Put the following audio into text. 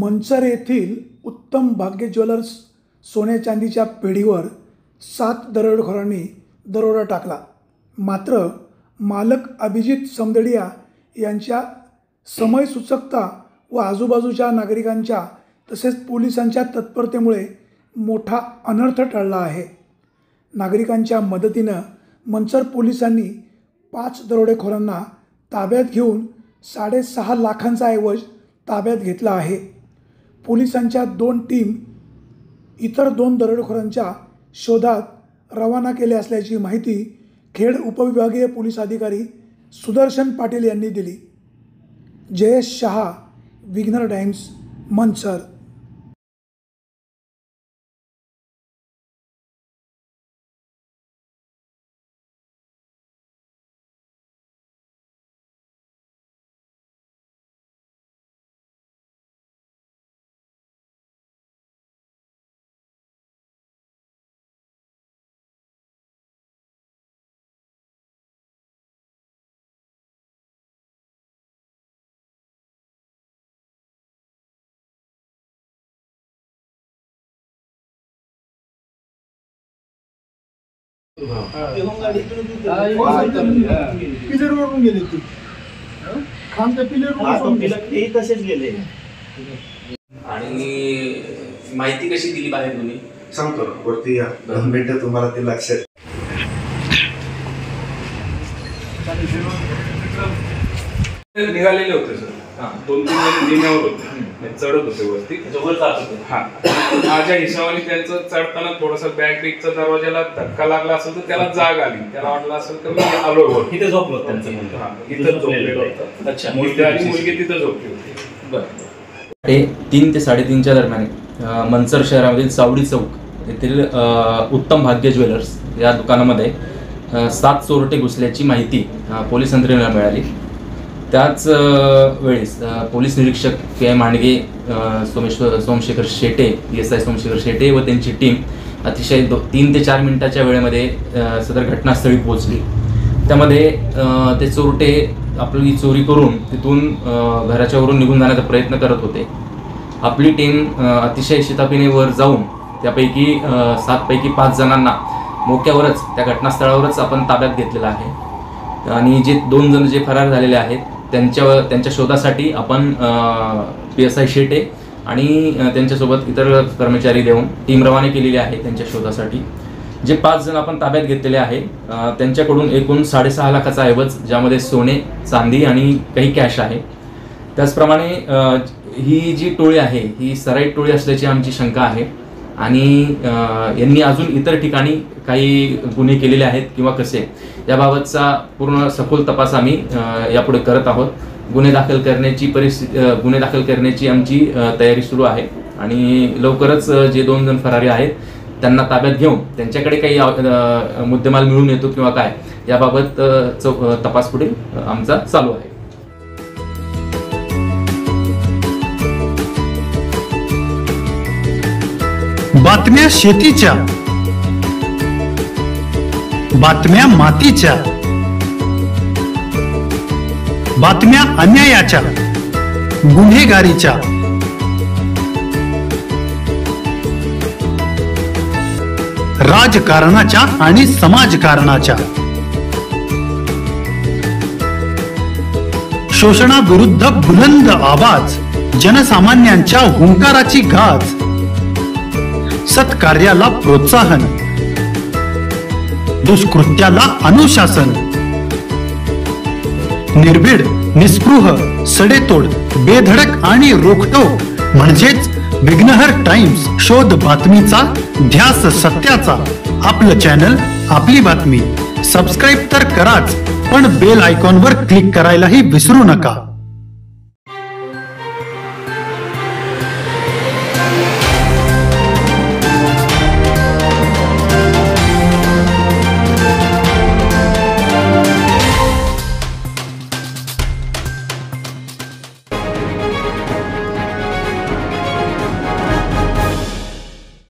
मंचर येथील उत्तम भाग्य ज्वेलर्स सोने चांदीच्या पेढीवर 7 दरोडेखोरांनी दरोडा टाकला। मात्र मालक अभिजित समदडिया यांच्या समयसूचकता व आजूबाजूच्या नागरिकांच्या तसेच पोलिसांच्या तत्परतेमुळे मोठा अनर्थ टळला आहे। नागरिकांच्या मदतीने मंचर पोलिसांनी 5 दरोडेखोरांना ताब्यात घेऊन 6.5 लाखांचा ऐवज ताब्यात घेतला आहे। पोलिसांच्या 2 टीम इतर 2 दरोडेखोरांच्या शोधात रवाना केले असल्याची माहिती खेड उपविभागीय पोलीस अधिकारी सुदर्शन पाटील यांनी दिली। जयेश शहा, विघ्नर टाइम्स, मंचर। पिलरवरून गेले ते खामच्या पिलर तसेच गेले। आणि माहिती कशी दिली बाहेर तुम्ही? सांगतो ना, वरती या 2 मिनिटं तुम्हाला ते लक्षात निघालेले होते सर। 2-3 जण जिन्यावर होते, चढत होते वरती। माझ्या हिशोबाने त्यांचं चढताना थोडासा बॅग बिगचा दरवाजाला धक्का लागला असेल तर त्याला जाग आली, त्याला वाटलं असेल तर मी आलो वर। इथे झोपलो त्यांचं इथं झोपलेलं होतं। अच्छा, मुलगी तिथं झोपली होती। बरं। 3 ते 3:30च्या दरम्यान मंचर शहरामधील सावडी चौक येथील उत्तम भाग्य ज्वेलर्स या दुकानामध्ये 7 चोरटे घुसल्याची माहिती पोलीस यंत्रणेला मिळाली। त्याच वेळेस पोलीस निरीक्षक के मांडगे, सोमशेखर शेटे, PSI सोमशेखर शेटे व त्यांची टीम अतिशय 3 ते 4 मिनिटाच्या वेळेमध्ये सदर घटनास्थळी पोहोचली। त्यामध्ये ते चोरटे आपली चोरी करून तिथून घराच्यावरून निघून जाण्याचा प्रयत्न करत होते। आपली टीम अतिशय शिताफीने वर जाऊन त्यापैकी 7 पैकी 5 जणांना मोक्यावरच त्या घटनास्थळावरच आपण ताब्यात घेतलेला आहे। आणि जे 2 जण जे फरार झालेले आहेत त्यांच्या शोधासाठी आपण PSI शेटे आणि त्यांच्यासोबत इतर कर्मचारी देऊन टीम रवाना केलेली आहे त्यांच्या शोधासाठी। जे 5 जण आपण ताब्यात घेतलेले आहे त्यांच्याकडून एकूण 6.5 लाखाचा ऐवज, ज्यामध्ये सोने, चांदी आणि काही कॅश आहे। त्याचप्रमाणे ही जी टोळी आहे ही सराईत टोळी असल्याची आमची शंका आहे आणि यांनी अजून इतर ठिकाणी काही गुन्हे केलेले आहेत किंवा कसे याबाबतचा पूर्ण सखोल तपास आम्ही यापुढे करत आहोत। गुन्हे दाखल करण्याची आमची तयारी सुरू आहे आणि लवकरच जे 2 जण फरारी आहेत त्यांना ताब्यात घेऊन त्यांच्याकडे काही मुद्देमाल मिळून येतो किंवा काय याबाबत तपास पुढे आमचा चालू आहे। बातम्या शेतीच्या, बातम्या मातीच्या, बातम्या अन्यायाच्या, गुन्हेगारीच्या, राजकारणाच्या आणि समाजकारणाच्या, शोषणाविरुद्ध बुलंद आवाज, जनसामान्यांच्या हुंकाराची गाज, सत्कार्याला प्रोत्साहन, दुष्कृत्याला अनुशासन, निर्भीड, निस्पृह, सडेतोड, बेधडक आणि रोखटोक म्हणजेच विघ्नहर टाइम्स। शोध बातमीचा, ध्यास सत्याचा। आपलं चॅनल, आपली बातमी। सबस्क्राईब तर कराच, पण बेल आयकॉनवर क्लिक करायलाही विसरू नका।